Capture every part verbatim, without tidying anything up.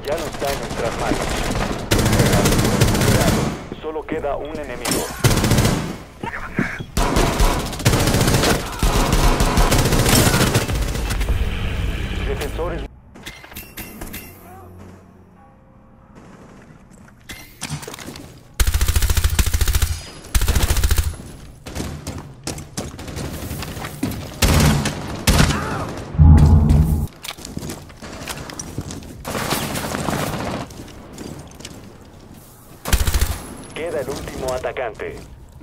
Ya no está en nuestras manos. Solo queda un enemigo. Defensores. Queda el último atacante.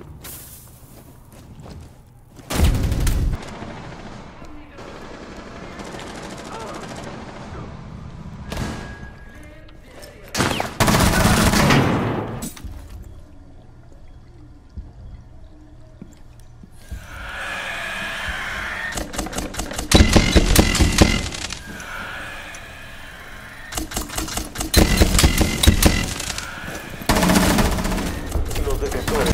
Los defensores.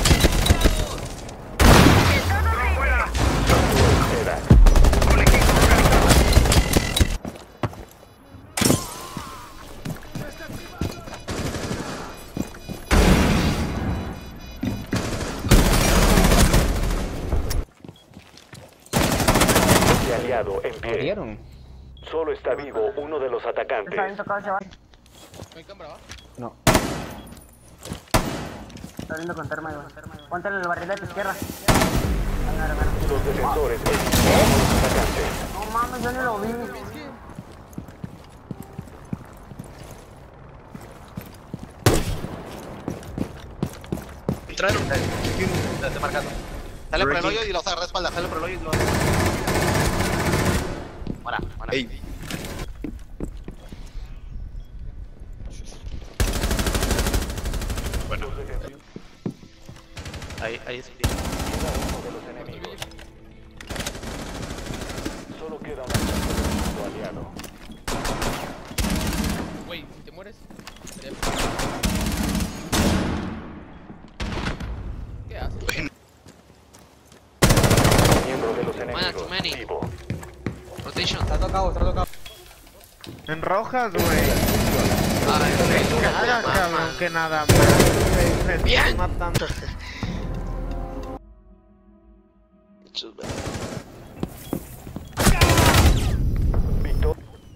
Este aliado en pie. ¿Murieron? Solo está vivo uno de los atacantes. Está bien tocado, chaval. ¿No hay cámara, va? No. Está viendo con terma, güey. Póntale el barril de tu izquierda. Los defensores eliminaron a los atacantes. No mames, yo ni lo vi. Entraron. Te estoy marcando. Sale por el hoyo y los agarra de espalda. Sale por el hoyo y los. Buena, buena. Ey. Bueno. Ahí, ahí es. Queda uno de los enemigos. Solo queda un aliado. Güey, si te mueres. ¿Qué haces? Miembro de los Mana, enemigos. too many. Vivo. Rotation. Está tocado, está tocado. En rojas, güey. Ay, güey. Nada, cabrón, que nada más. Me, me Bien. estoy matando. Victor.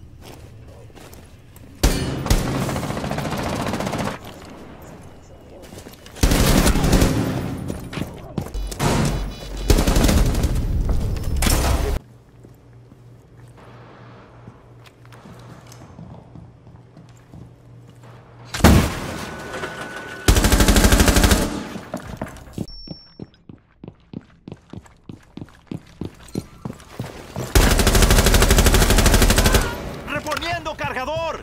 ¡Reponiendo cargador!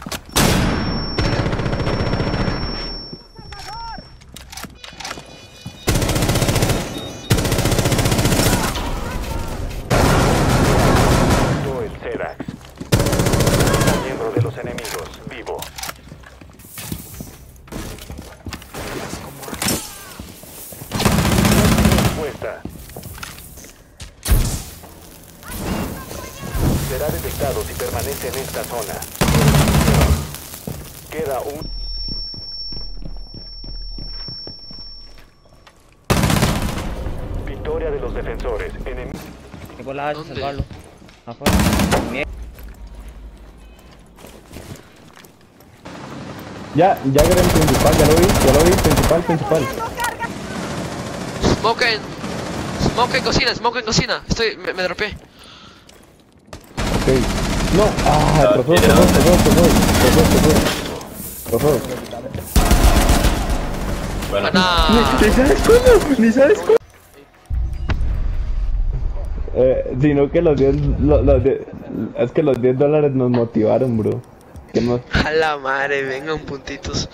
Yo el Sedax. Miembro de los enemigos. Vivo. Respuesta. Será detectado si permanece en esta zona. Queda un... Victoria de los defensores. Enemigo. Qué volada de ¿Dónde? salvarlo. Afuera. Bien. Ya, ya era el principal, ya lo vi, ya lo vi, principal, principal. Smoke en. Smoke en cocina, smoke en cocina. Estoy. Me, me dropeé. Ok. No, ah, trofeo, trofeo, trofeo, trofeo, trofeo, trofeo. Buena. Ni sabes cómo, ni sabes cómo. Eh, sino que los diez, los, los diez, es que los diez dólares nos motivaron, bro. ¿Qué más? A la madre, vengan puntitos.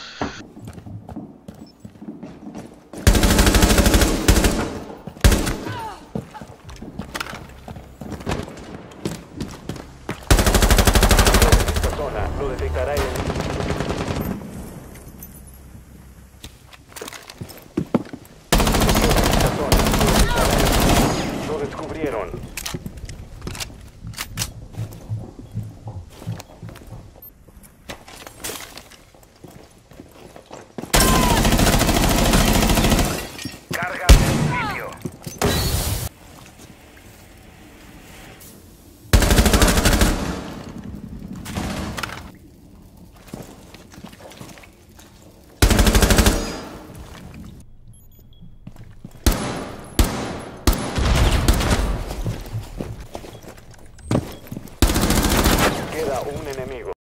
Esta zona lo detectará el... Esta zona lo detectará el... Lo descubrieron. enemigo.